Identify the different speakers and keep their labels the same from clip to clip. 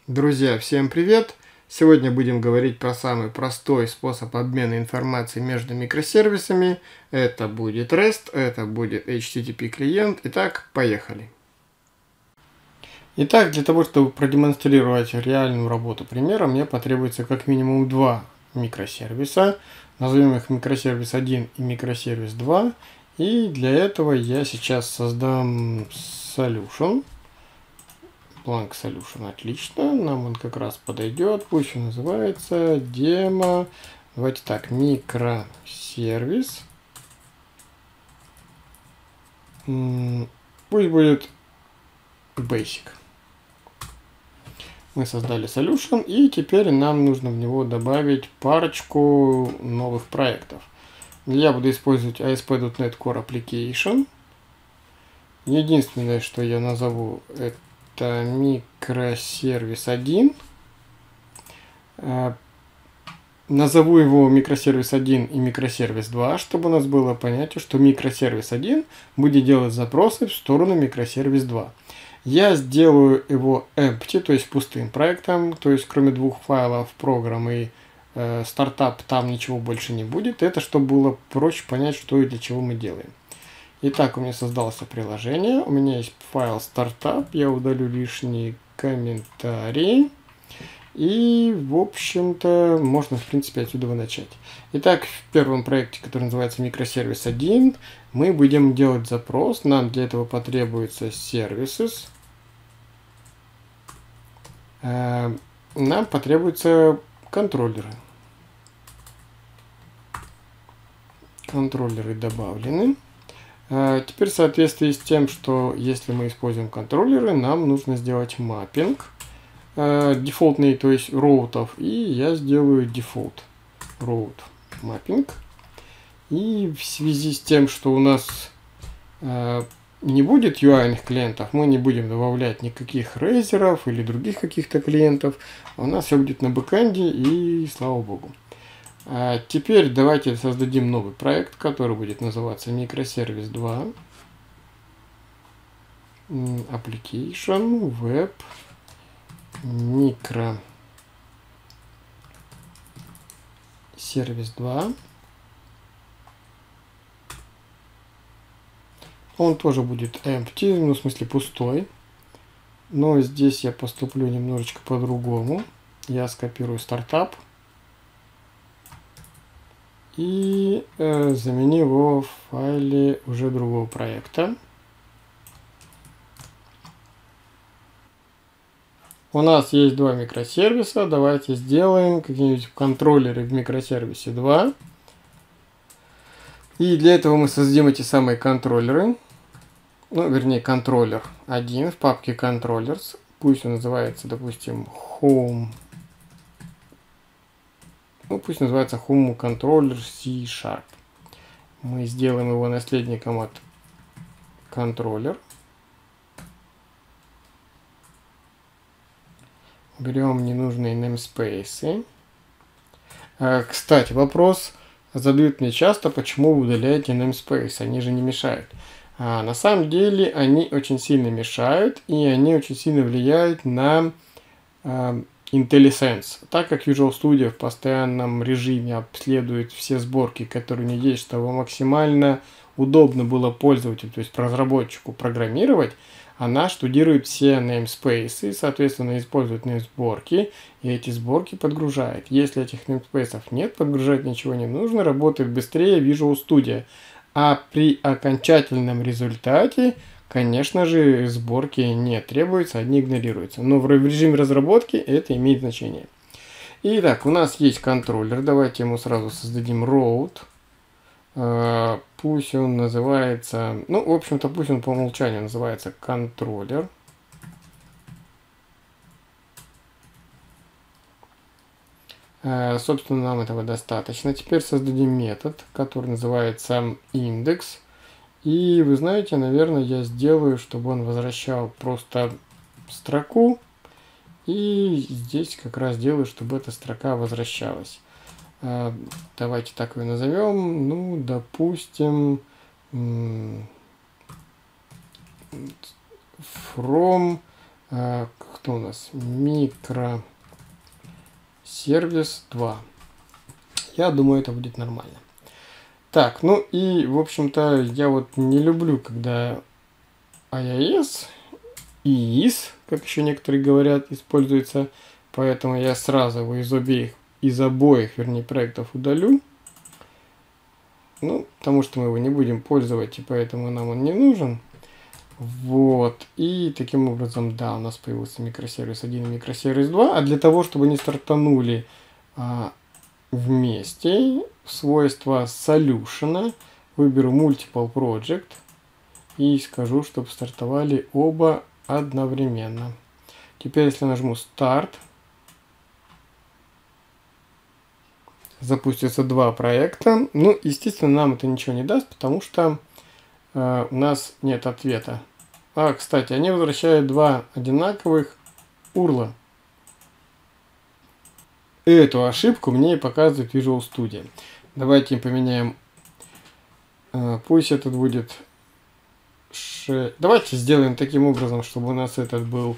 Speaker 1: Друзья, всем привет! Сегодня будем говорить про самый простой способ обмена информацией между микросервисами. Это будет REST, это будет HTTP клиент. Итак, поехали! Итак, для того, чтобы продемонстрировать реальную работу примера, мне потребуется как минимум два микросервиса. Назовем их микросервис 1 и микросервис 2. И для этого я сейчас создам solution. Blank Solution, отлично, нам он как раз подойдет, пусть он называется демо, давайте так, микросервис, пусть будет Basic. Мы создали Solution, и теперь нам нужно в него добавить парочку новых проектов. Я буду использовать ASP.NET Core Application. Единственное, что я назову, это микросервис 1. Назову его микросервис 1 и микросервис 2, чтобы у нас было понятие, что микросервис 1 будет делать запросы в сторону микросервис 2. Я сделаю его empty, то есть пустым проектом, то есть кроме двух файлов программ и стартап там ничего больше не будет. Это чтобы было проще понять, что и для чего мы делаем. Итак, у меня создалось приложение, у меня есть файл стартап, я удалю лишние комментарии. И, в общем-то, можно, в принципе, отсюда начать. Итак, в первом проекте, который называется микросервис 1, мы будем делать запрос. Нам для этого потребуется services. Нам потребуются контроллеры. Контроллеры добавлены. Теперь в соответствии с тем, что если мы используем контроллеры, нам нужно сделать маппинг дефолтный, то есть роутов, и я сделаю дефолт роут маппинг. И в связи с тем, что у нас не будет UI-ных клиентов, мы не будем добавлять никаких рейзеров или других каких-то клиентов, у нас все будет на бэкэнде, и слава богу. Теперь давайте создадим новый проект, который будет называться микросервис 2. Application, Web, микросервис 2. Он тоже будет empty, ну в смысле пустой. Но здесь я поступлю немножечко по-другому. Я скопирую стартап. И заменю его в файле уже другого проекта. У нас есть два микросервиса. Давайте сделаем какие-нибудь контроллеры в микросервисе 2. И для этого мы создадим эти самые контроллеры. Ну, вернее, контроллер 1 в папке Controllers. Пусть он называется, допустим, Home. Ну, пусть называется Home Controller C#. Мы сделаем его наследником от контроллер. Берем ненужные namespace. Кстати, вопрос задают мне часто, почему вы удаляете namespace, они же не мешают. На самом деле они очень сильно мешают, и они очень сильно влияют на IntelliSense. Так как Visual Studio в постоянном режиме обследует все сборки, которые у нее есть, чтобы максимально удобно было пользователю, то есть разработчику программировать, она штудирует все namespaces, соответственно, использует namesборки, и эти сборки подгружает. Если этих namespaces нет, подгружать ничего не нужно, работает быстрее Visual Studio. А при окончательном результате, конечно же, сборки не требуются, они игнорируются. Но в режиме разработки это имеет значение. Итак, у нас есть контроллер. Давайте ему сразу создадим route. Пусть он называется... Ну, в общем-то, пусть он по умолчанию называется контроллер. Собственно, нам этого достаточно. Теперь создадим метод, который называется index. И вы знаете, наверное, я сделаю, чтобы он возвращал просто строку. И здесь как раз делаю, чтобы эта строка возвращалась. Давайте так ее назовем. Ну, допустим, from Кто у нас? Микросервис 2. Я думаю, это будет нормально. Так, ну и, в общем-то, я вот не люблю, когда IIS и IIS, как еще некоторые говорят, используется. Поэтому я сразу его из обоих, вернее, проектов удалю. Ну, потому что мы его не будем пользовать, и поэтому нам он не нужен. Вот. И таким образом, да, у нас появился микросервис 1 и микросервис 2. А для того, чтобы они стартанули вместе, в свойства Solution выберу Multiple Project и скажу, чтобы стартовали оба одновременно. Теперь, если нажму Start, запустятся два проекта. Ну, естественно, нам это ничего не даст, потому что у нас нет ответа. Кстати, они возвращают два одинаковых URL. Эту ошибку мне и показывает Visual Studio. Давайте поменяем. Пусть этот будет 6. Давайте сделаем таким образом, чтобы у нас этот был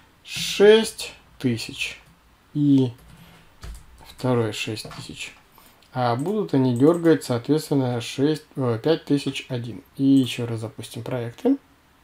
Speaker 1: 6000 и второй 6000. А будут они дергать, соответственно, 5001. И еще раз запустим проекты.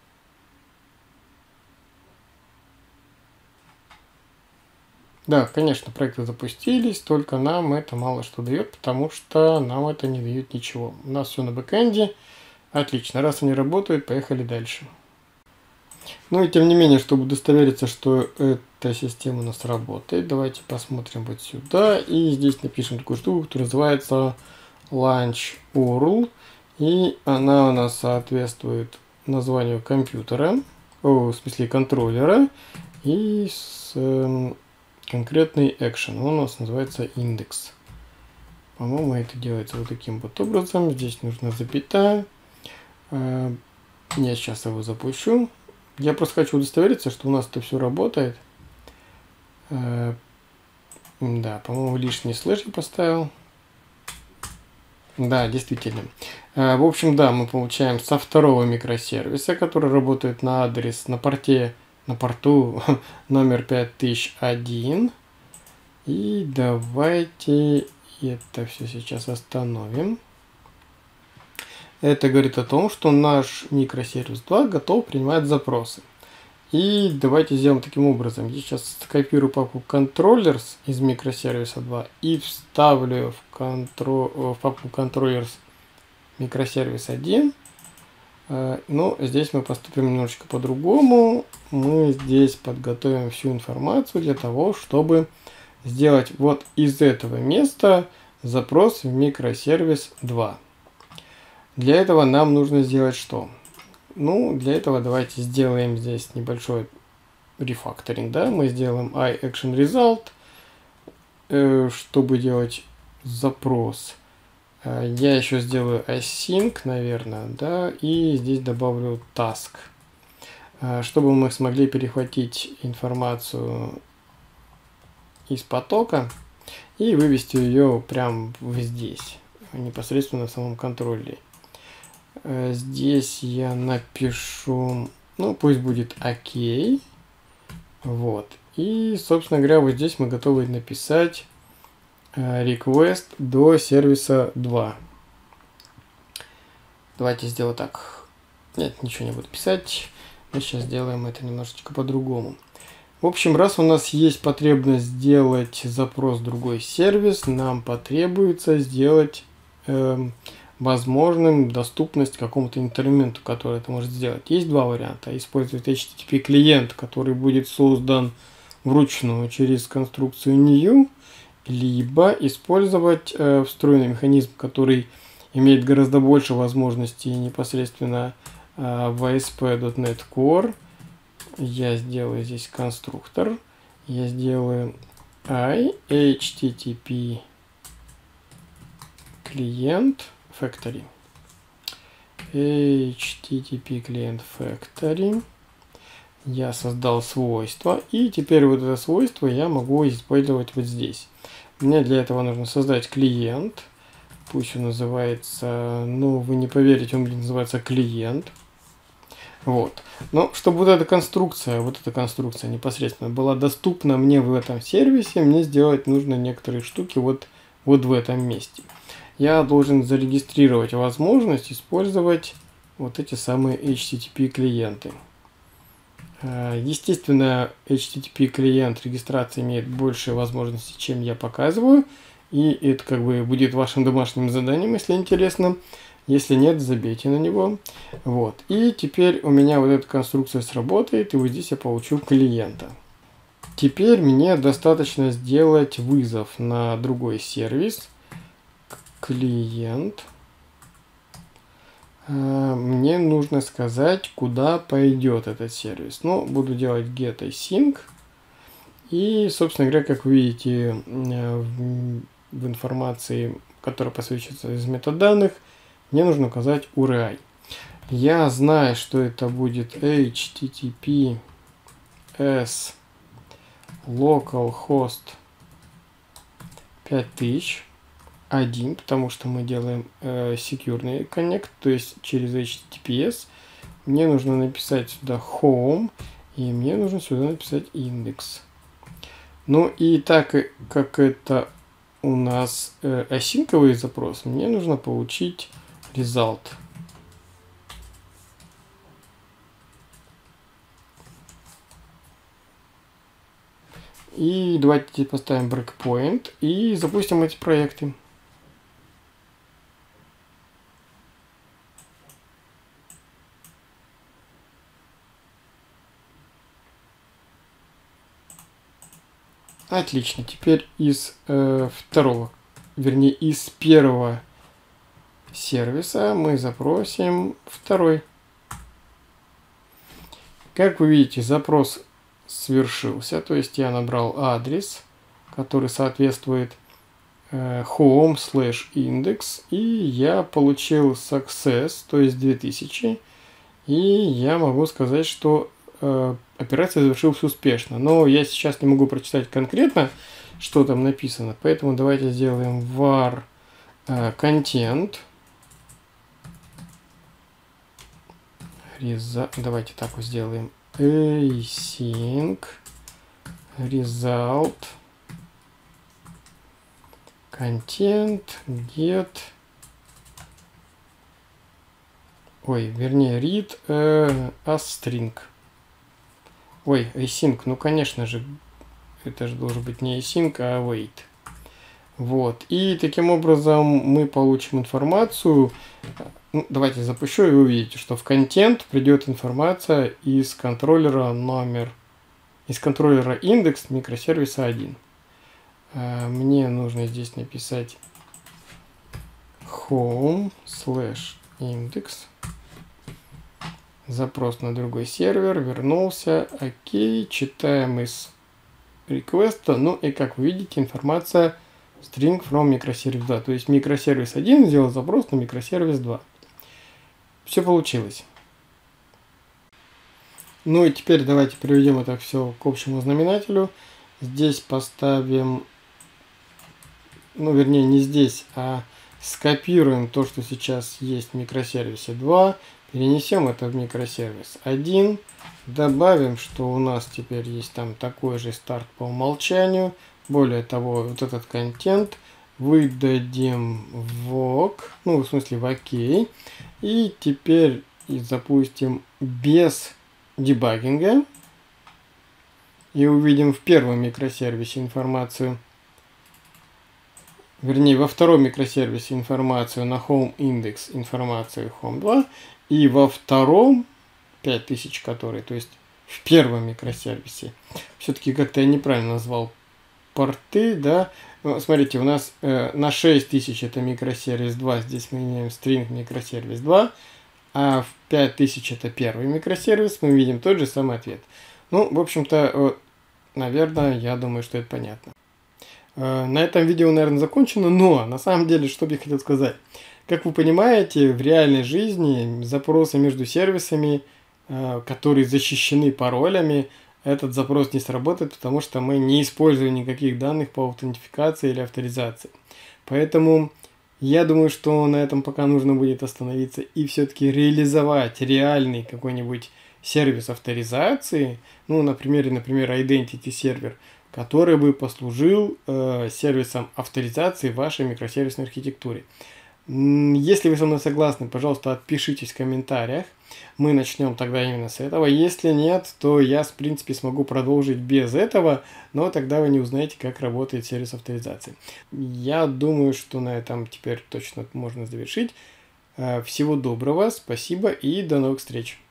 Speaker 1: Да, конечно, проекты запустились, только нам это мало что дает, потому что нам это не дает ничего. У нас все на бэкэнде. Отлично, раз они работают, поехали дальше. Ну и тем не менее, чтобы удостовериться, что эта система у нас работает, давайте посмотрим вот сюда. И здесь напишем такую штуку, которая называется Launch URL. И она у нас соответствует названию компьютера, в смысле контроллера, и с конкретный action. Он у нас называется индекс. По-моему, это делается вот таким вот образом. Здесь нужна запятая. Я сейчас его запущу. Я просто хочу удостовериться, что у нас это все работает. Да, по-моему, лишний слэш я поставил. Да, действительно. В общем, да, мы получаем со второго микросервиса, который работает на адрес, на порту номер 5001. И давайте это все сейчас остановим. Это говорит о том, что наш микросервис 2 готов принимать запросы. И давайте сделаем таким образом. Я сейчас скопирую папку controllers из микросервиса 2 и вставлю в папку controllers микросервис 1. Но здесь мы поступим немножечко по-другому. Мы здесь подготовим всю информацию для того, чтобы сделать вот из этого места запрос в микросервис 2. Для этого нам нужно сделать что? Ну, для этого давайте сделаем здесь небольшой рефакторинг. Да? Мы сделаем iActionResult, чтобы делать запрос. Я еще сделаю async, наверное, да, и здесь добавлю task, чтобы мы смогли перехватить информацию из потока и вывести ее прямо здесь, непосредственно в самом контроллере. Здесь я напишу, ну пусть будет ОК. Вот. И, собственно говоря, вот здесь мы готовы написать request до сервиса 2. Давайте сделаем так. Нет, ничего не буду писать. Мы сейчас сделаем это немножечко по-другому. В общем, раз у нас есть потребность сделать запрос в другой сервис, нам потребуется сделать возможным доступность к какому-то инструменту, который это может сделать. Есть два варианта. Использовать HTTP клиент, который будет создан вручную через конструкцию new, либо использовать встроенный механизм, который имеет гораздо больше возможностей непосредственно в ASP.NET Core. Я сделаю здесь конструктор. Я сделаю HTTP клиент Factory. HTTP клиент Factory. Я создал свойство. И теперь вот это свойство я могу использовать вот здесь. Мне для этого нужно создать клиент. Пусть он называется, ну вы не поверите, он будет называться клиент. Вот. Но чтобы вот эта конструкция непосредственно была доступна мне в этом сервисе, мне сделать нужно некоторые штуки вот в этом месте. Я должен зарегистрировать возможность использовать вот эти самые HTTP клиенты. Естественно, HTTP клиент регистрации имеет больше возможностей, чем я показываю. И это как бы будет вашим домашним заданием, если интересно. Если нет, забейте на него. Вот. И теперь у меня вот эта конструкция сработает, и вот здесь я получу клиента. Теперь мне достаточно сделать вызов на другой сервис. Клиент. Мне нужно сказать, куда пойдет этот сервис. Ну, буду делать get async. И, собственно говоря, как вы видите в информации, которая посвящается из метаданных, мне нужно указать URI. Я знаю, что это будет HTTPS localhost 5001, потому что мы делаем security connect, то есть через HTTPS. Мне нужно написать сюда home, и мне нужно сюда написать индекс. Ну и так как это у нас асинковый запрос, мне нужно получить result. И давайте поставим breakpoint и запустим эти проекты. Отлично. Теперь из из первого сервиса мы запросим второй. Как вы видите, запрос свершился, то есть я набрал адрес, который соответствует home/index, и я получил success, то есть 2000, и я могу сказать, что операция завершилась успешно. Но я сейчас не могу прочитать конкретно, что там написано, поэтому давайте сделаем var content. Давайте так вот сделаем. Async result content get read as string. Async, ну конечно же, это же должен быть не async, а await. Вот, и таким образом мы получим информацию. Ну, давайте запущу, и вы увидите, что в контент придет информация из контроллера индекс микросервиса 1. Мне нужно здесь написать home/index. Запрос на другой сервер, вернулся, окей, читаем из реквеста, ну и как вы видите, информация string from microservice 2, то есть микросервис 1 сделал запрос на микросервис 2. Все получилось. Ну и теперь давайте приведем это все к общему знаменателю. Здесь поставим, ну вернее не здесь, а скопируем то, что сейчас есть в микросервисе 2, перенесем это в микросервис 1, добавим, что у нас теперь есть там такой же старт по умолчанию. Более того, вот этот контент выдадим в OK, ну в смысле в OK. И теперь запустим без дебагинга. И увидим в первом микросервисе информацию, вернее во втором микросервисе информацию на home index, информацию home 2. И во втором 5000, который, то есть в первом микросервисе. Все-таки как-то я неправильно назвал порты, да. Смотрите, у нас на 6000 это микросервис 2, здесь мы имеем string микросервис 2, а в 5000 это первый микросервис, мы видим тот же самый ответ. Ну, в общем-то, наверное, я думаю, что это понятно. На этом видео, наверное, закончено, но на самом деле, что я хотел сказать. Как вы понимаете, в реальной жизни запросы между сервисами, которые защищены паролями, этот запрос не сработает, потому что мы не используем никаких данных по аутентификации или авторизации. Поэтому Я думаю, что на этом пока нужно будет остановиться и все-таки реализовать реальный какой-нибудь сервис авторизации, ну, например, Identity сервер, который бы послужил сервисом авторизации в вашей микросервисной архитектуре. Если вы со мной согласны, пожалуйста, отпишитесь в комментариях. Мы начнем тогда именно с этого. Если нет, то я, в принципе, смогу продолжить без этого, но тогда вы не узнаете, как работает сервис авторизации. Я думаю, что на этом теперь точно можно завершить. Всего доброго, спасибо и до новых встреч.